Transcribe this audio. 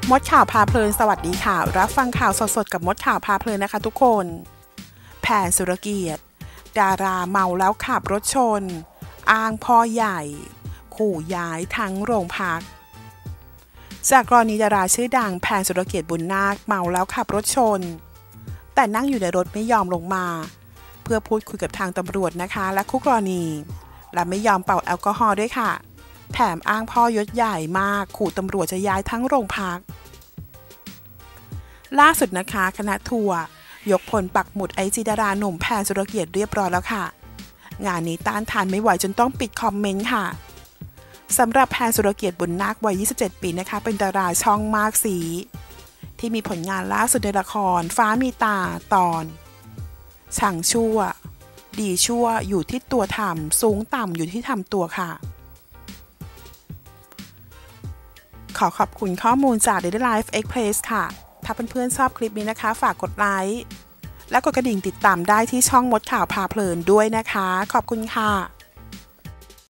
มดข่าวพาเพลินสวัสดีค่ะรับฟังข่าวสดๆกับมดข่าวพาเพลินนะคะทุกคนแผนสุรเกียรติดาราเมาแล้วขับรถชนอ้างพ่อใหญ่ขู่ย้ายทั้งโรงพักจากกรณีดาราชื่อดังแผนสุรเกียรติบุญนาคเมาแล้วขับรถชนแต่นั่งอยู่ในรถไม่ยอมลงมาเพื่อพูดคุยกับทางตำรวจนะคะและคู่กรณีและไม่ยอมเป่าแอลกอฮอล์ด้วยค่ะแถมอ้างพ่อยศใหญ่มากขู่ตำรวจจะย้ายทั้งโรงพักล่าสุดนะคะคณะทัวร์ยกพลปักหมุดไอจีดาราหนุ่มแผนสุรเกียรติเรียบร้อยแล้วค่ะงานนี้ต้านทานไม่ไหวจนต้องปิดคอมเมนต์ค่ะสำหรับแผนสุรเกียรติบุญนาควัย 27 ปีนะคะเป็นดาราช่องมากสีที่มีผลงานล่าสุดในละครฟ้ามีตาตอนช่างชั่วดีชั่วอยู่ที่ตัวทำสูงต่ำอยู่ที่ทำตัวค่ะขอขอบคุณข้อมูลจาก Daily Life Express ค่ะถ้าเพื่อนๆชอบคลิปนี้นะคะฝากกดไลค์และกดกระดิ่งติดตามได้ที่ช่องมดข่าวพาเพลินด้วยนะคะขอบคุณค่ะ